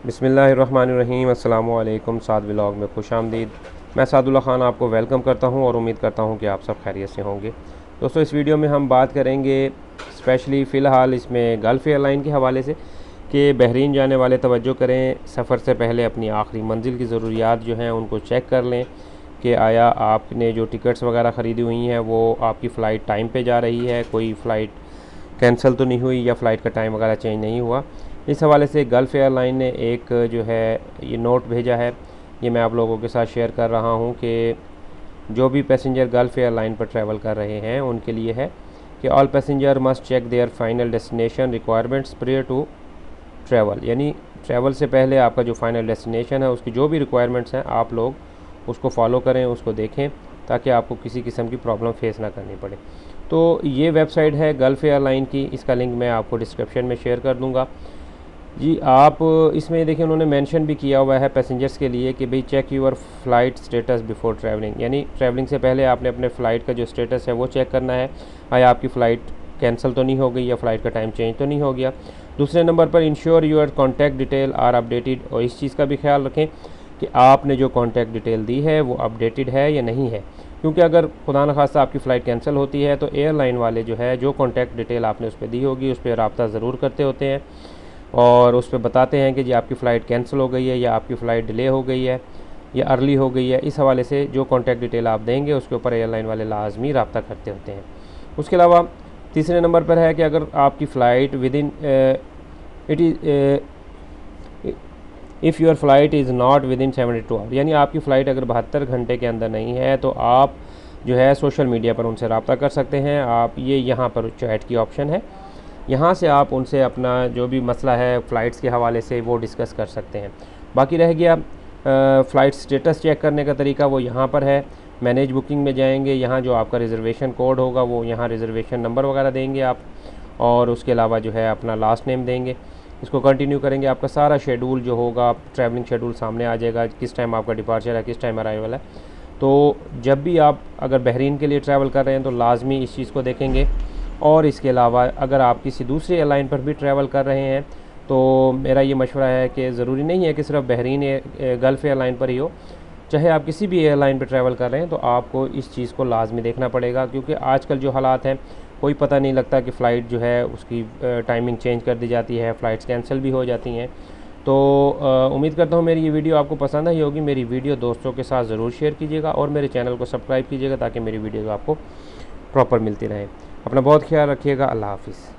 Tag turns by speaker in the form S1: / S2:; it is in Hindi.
S1: बिस्मिल्लाहिर्रहमानिर्रहीम। अस्सलामु अलैकुम। साद व्लॉग में खुश आमदीद। मैं सादुल्लाह ख़ान आपको वेलकम करता हूं और उम्मीद करता हूं कि आप सब खैरियत से होंगे। दोस्तों, इस वीडियो में हम बात करेंगे स्पेशली फ़िलहाल इसमें गल्फ़ एयरलाइन के हवाले से कि बहरीन जाने वाले तवज्जो करें, सफ़र से पहले अपनी आखिरी मंजिल की ज़रूरियात जो हैं उनको चेक कर लें कि आया आपने जो टिकट्स वगैरह ख़रीदी हुई हैं वो आपकी फ़्लाइट टाइम पे जा रही है, कोई फ़्लाइट कैंसिल तो नहीं हुई या फ़्लाइट का टाइम वगैरह चेंज नहीं हुआ। इस हवाले से गल्फ़ एयरलाइन ने एक जो है ये नोट भेजा है, ये मैं आप लोगों के साथ शेयर कर रहा हूँ कि जो भी पैसेंजर गल्फ़ एयरलाइन पर ट्रैवल कर रहे हैं उनके लिए है कि all passenger must check their final destination requirements prior to travel. यानी ट्रैवल से पहले आपका जो फाइनल डेस्टिनेशन है उसकी जो भी रिक्वायरमेंट्स हैं आप लोग उसको फॉलो करें, उसको देखें ताकि आपको किसी किस्म की प्रॉब्लम फेस ना करनी पड़े। तो ये वेबसाइट है गल्फ़ एयरलाइन की, इसका लिंक मैं आपको डिस्क्रिप्शन में शेयर कर दूँगा जी। आप इसमें देखिए उन्होंने मेंशन भी किया हुआ है पैसेंजर्स के लिए कि भाई check your flight status before travelling, यानी ट्रैवलिंग से पहले आपने अपने फ़्लाइट का जो स्टेटस है वो चेक करना है, आया आपकी फ़्लाइट कैंसिल तो नहीं हो गई या फ़्लाइट का टाइम चेंज तो नहीं हो गया। दूसरे नंबर पर ensure your contact detail are updated, और इस चीज़ का भी ख्याल रखें कि आपने जो कॉन्टैक्ट डिटेल दी है वो अपडेटेड है या नहीं है, क्योंकि अगर खुदा न खास्ता आपकी फ़्लाइट कैंसिल होती है तो एयरलाइन वाले जो है जो कॉन्टैक्ट डिटेल आपने उस पर दी होगी उस पर रब्ता ज़रूर करते होते हैं और उस पर बताते हैं कि जी आपकी फ़्लाइट कैंसिल हो गई है या आपकी फ़्लाइट डिले हो गई है या अर्ली हो गई है। इस हवाले से जो कॉन्टैक्ट डिटेल आप देंगे उसके ऊपर एयरलाइन वाले लाजमी रब्ता करते होते हैं। उसके अलावा तीसरे नंबर पर है कि अगर आपकी flight within it is if your flight is not within 72 hour, यानी आपकी फ़्लाइट अगर 72 घंटे के अंदर नहीं है तो आप जो है सोशल मीडिया पर उनसे रब्ता कर सकते हैं। आप ये यहाँ पर चैट की ऑप्शन है, यहाँ से आप उनसे अपना जो भी मसला है फ़्लाइट्स के हवाले से वो डिस्कस कर सकते हैं। बाकी रह गया फ़्लाइट स्टेटस चेक करने का तरीका, वो यहाँ पर है। मैनेज बुकिंग में जाएंगे, यहाँ जो आपका रिज़र्वेशन कोड होगा वो यहाँ रिज़र्वेशन नंबर वगैरह देंगे आप, और उसके अलावा जो है अपना लास्ट नेम देंगे। इसको कंटिन्यू करेंगे, आपका सारा शेड्यूल जो होगा ट्रैवलिंग शेड्यूल सामने आ जाएगा, किस टाइम आपका डिपार्चर है, किस टाइम अराइवल है। तो जब भी आप अगर बहरीन के लिए ट्रैवल कर रहे हैं तो लाजमी इस चीज़ को देखेंगे। और इसके अलावा अगर आप किसी दूसरी एयरलाइन पर भी ट्रैवल कर रहे हैं तो मेरा ये मशवरा है कि ज़रूरी नहीं है कि सिर्फ बहरीन गल्फ़ एयरलाइन पर ही हो, चाहे आप किसी भी एयरलाइन पर ट्रैवल कर रहे हैं तो आपको इस चीज़ को लाजमी देखना पड़ेगा, क्योंकि आजकल जो हालात हैं कोई पता नहीं लगता कि फ़्लाइट जो है उसकी टाइमिंग चेंज कर दी जाती है, फ़्लाइट्स कैंसिल भी हो जाती हैं। तो उम्मीद करता हूँ मेरी ये वीडियो आपको पसंद आई होगी। मेरी वीडियो दोस्तों के साथ ज़रूर शेयर कीजिएगा और मेरे चैनल को सब्सक्राइब कीजिएगा ताकि मेरी वीडियो आपको प्रॉपर मिलती रहे। अपना बहुत ख्याल रखिएगा। अल्लाह हाफ़िज़।